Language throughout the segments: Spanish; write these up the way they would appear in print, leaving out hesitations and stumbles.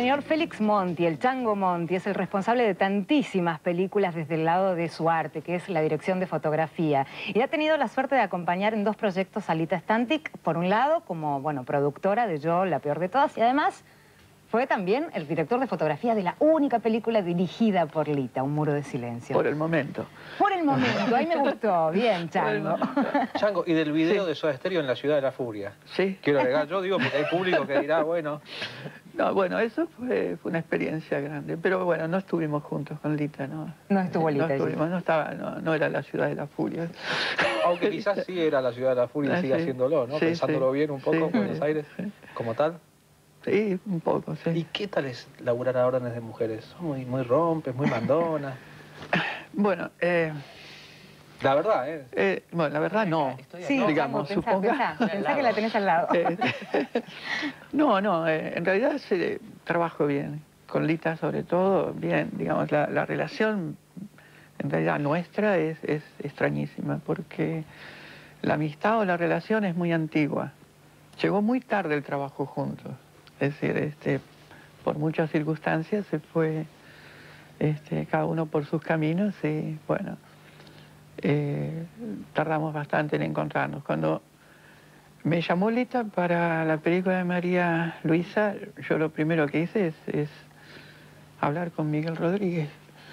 señor Félix Monti, el Chango Monti, es el responsable de tantísimas películas desde el lado de su arte, que es la dirección de fotografía. Y ha tenido la suerte de acompañar en dos proyectos a Lita Stantic, por un lado, como, bueno, productora de Yo, la peor de todas, y además fue también el director de fotografía de la única película dirigida por Lita, Un muro de silencio. Por el momento. Por el momento, ahí me gustó. Bien, Chango. Chango, y del video de Soda Stereo en La Ciudad de la Furia. Sí. Quiero agregar, yo digo, porque hay público que dirá, bueno... No, bueno, eso fue una experiencia grande. Pero bueno, no estuvimos juntos con Lita, ¿no? No estuvo Lita. No era La Ciudad de la Furia. Aunque quizás sí era La Ciudad de la Furia y siga haciéndolo, ¿no? Sí, pensándolo bien un poco, Buenos Aires, como tal. Sí, un poco, sí. ¿Y qué tal es laburar a órdenes de mujeres? Son muy rompes, muy mandonas. Bueno, la verdad, ¿eh? bueno, la verdad no. Sí, digamos, pensá que la tenés al lado. No, en realidad trabajo bien. Con Lita sobre todo, bien. Digamos, la relación en realidad nuestra es extrañísima porque la amistad o la relación es muy antigua. Llegó muy tarde el trabajo juntos. Es decir, por muchas circunstancias se fue cada uno por sus caminos y bueno, tardamos bastante en encontrarnos. Cuando me llamó Lita para la película de María Luisa, yo lo primero que hice es hablar con Miguel Rodríguez.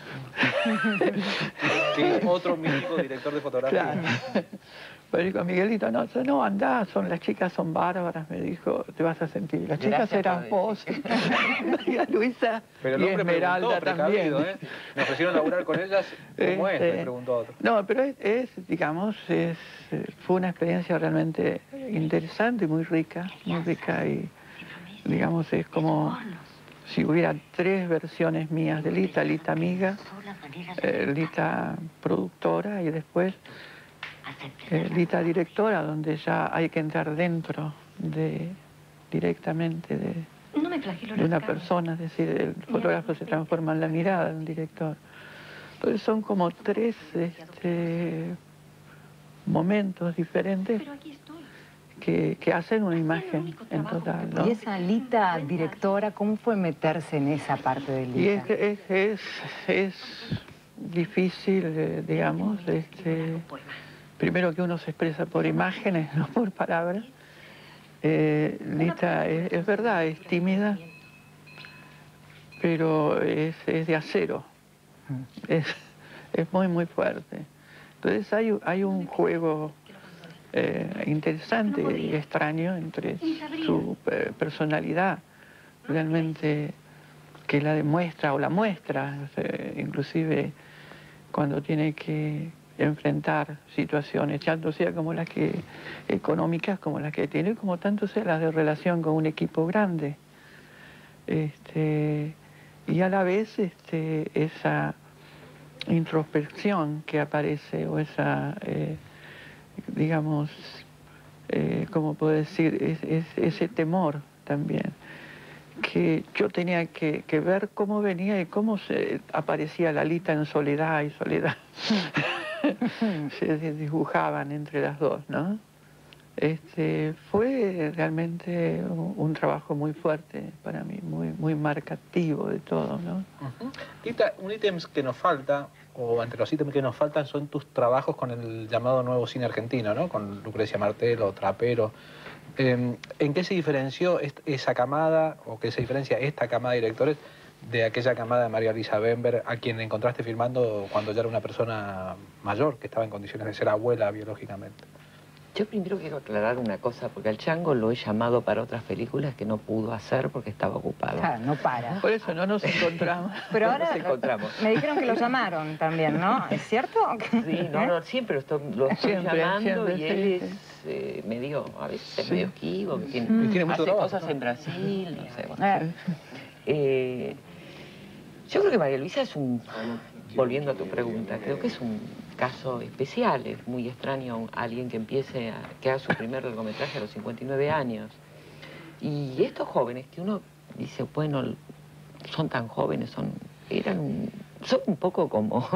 Que otro mítico director de fotografía. Claro. Pero dijo, Miguelito, no andás, las chicas son bárbaras, me dijo, te vas a sentir. Las chicas eran vos, María Luisa pero el y hombre Esmeralda también. Me ofrecieron laburar con ellas, ¿cómo es? Me preguntó otro. No, pero fue una experiencia realmente interesante y muy rica y, digamos, es como si hubiera tres versiones mías de Lita: Lita amiga, Lita productora y después Lita directora, donde ya hay que entrar dentro directamente de una persona, es decir, el fotógrafo se transforma en la mirada de un director. Entonces son como tres momentos diferentes que hacen una imagen en total, ¿no? Y esa Lita directora, ¿cómo fue meterse en esa parte de Lita? Y es difícil, digamos, primero que uno se expresa por imágenes, no por palabras. Lita es verdad, es tímida, pero es de acero. Es muy fuerte. Entonces hay un juego interesante y extraño entre su personalidad, realmente, que la demuestra o la muestra, inclusive cuando tiene que enfrentar situaciones, tanto sea como las que económicas como las que tiene, como tanto sea las de relación con un equipo grande. Y a la vez esa introspección que aparece, o esa, digamos, ¿cómo puedo decir? Ese temor también, que yo tenía que ver cómo venía y cómo se aparecía la Lita en Soledad y Soledad. Se dibujaban entre las dos, ¿no? Fue realmente un trabajo muy fuerte para mí, muy marcativo de todo, ¿no? Lita, un ítem que nos falta, o entre los ítems que nos faltan, son tus trabajos con el llamado nuevo cine argentino, ¿no? Con Lucrecia Martel, Trapero. ¿En qué se diferenció esa camada, o qué se diferencia esta camada de directores de aquella camada de María Luisa Bember, a quien encontraste filmando cuando ya era una persona mayor, que estaba en condiciones de ser abuela biológicamente? Yo primero quiero aclarar una cosa, porque al Chango lo he llamado para otras películas que no pudo hacer porque estaba ocupado. Claro, no para. Por eso no nos encontramos. Pero ahora nos encontramos. Me dijeron que lo llamaron también, ¿no? ¿Es cierto? Sí, no, siempre lo estoy llamando y él es medio, a veces medio esquivo, que hace cosas en Brasil, no sé. Bueno. Yo creo que María Luisa es volviendo a tu pregunta, creo que es un caso especial, es muy extraño alguien que que haga su primer largometraje a los 59 años. Y estos jóvenes que uno dice, bueno, son tan jóvenes, son un poco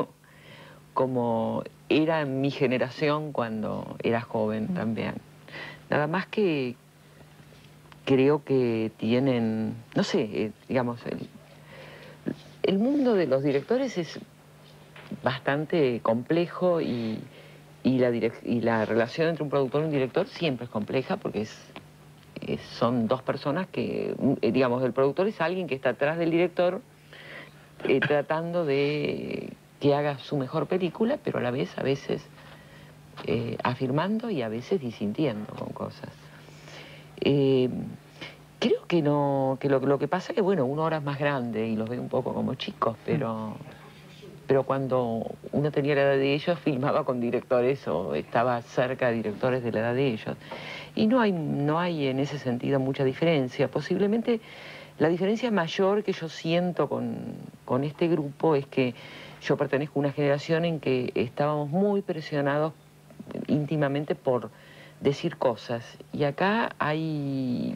como era mi generación cuando era joven también. Nada más que creo que tienen, no sé, digamos, el mundo de los directores es bastante complejo y la relación entre un productor y un director siempre es compleja porque son dos personas que, digamos, el productor es alguien que está atrás del director tratando de que haga su mejor película, pero a la vez, a veces, afirmando y a veces disintiendo con cosas. Creo que no, que lo que pasa es que, bueno, uno ahora es más grande y los ve un poco como chicos, pero cuando uno tenía la edad de ellos, filmaba con directores o estaba cerca de directores de la edad de ellos. Y no hay en ese sentido mucha diferencia. Posiblemente la diferencia mayor que yo siento con este grupo es que yo pertenezco a una generación en que estábamos muy presionados íntimamente por decir cosas. Y acá hay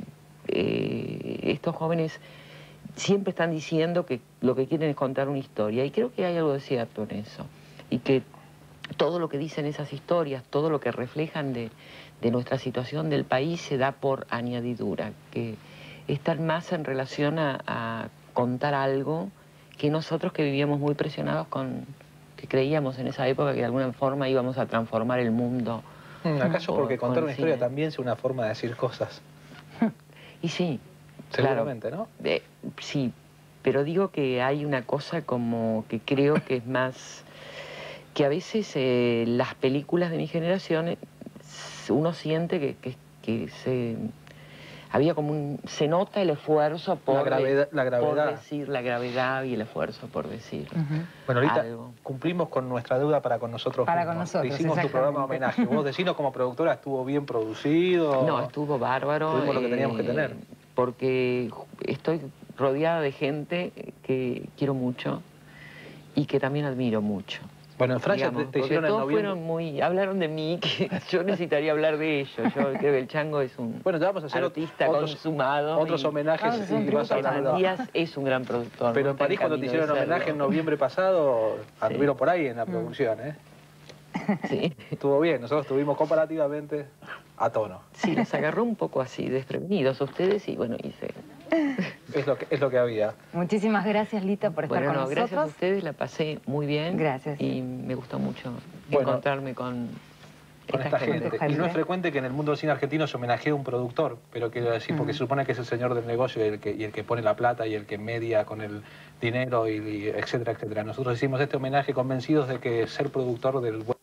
estos jóvenes siempre están diciendo que lo que quieren es contar una historia, y creo que hay algo de cierto en eso, y que todo lo que dicen esas historias, todo lo que reflejan de nuestra situación del país se da por añadidura, que están más en relación a contar algo que nosotros que vivíamos muy presionados que creíamos en esa época que de alguna forma íbamos a transformar el mundo. ¿Acaso porque contar una historia cine también es una forma de decir cosas? Y sí, Seguramente, claro, ¿no? sí, pero digo que hay una cosa como que creo que es más, que a veces las películas de mi generación, uno siente que había como se nota el esfuerzo por, la gravedad. por decir la gravedad y el esfuerzo por decir Bueno, ahorita algo. Cumplimos con nuestra deuda para con nosotros Para mismos. con nosotros, Hicimos tu programa homenaje. Vos decinos como productora, ¿estuvo bien producido? No, estuvo bárbaro. Tuvimos lo que teníamos que tener. Porque estoy rodeada de gente que quiero mucho y que también admiro mucho. Bueno, en Francia Digamos, te hicieron en todos noviembre. hablaron de mí, que yo necesitaría hablar de ellos. Yo creo que el Chango es un Bueno, te vamos a hacer artista otros consumado. homenajes y vas a hablar. Díaz es un gran productor. Pero ¿no? en París, cuando te hicieron homenaje en noviembre pasado, anduvieron por ahí en la producción, ¿eh? Sí. Estuvo bien, nosotros estuvimos comparativamente a tono. Sí, los agarró un poco así, desprevenidos a ustedes y bueno, Es lo que había. Muchísimas gracias, Lita, por estar con nosotros. Gracias a ustedes, la pasé muy bien. Gracias. Y me gustó mucho encontrarme con esta gente. Y no es frecuente que en el mundo del cine argentino se homenajee a un productor, pero quiero decir, porque se supone que es el señor del negocio y el que pone la plata y el que media con el dinero y etcétera, etcétera. Nosotros hicimos este homenaje convencidos de que ser productor del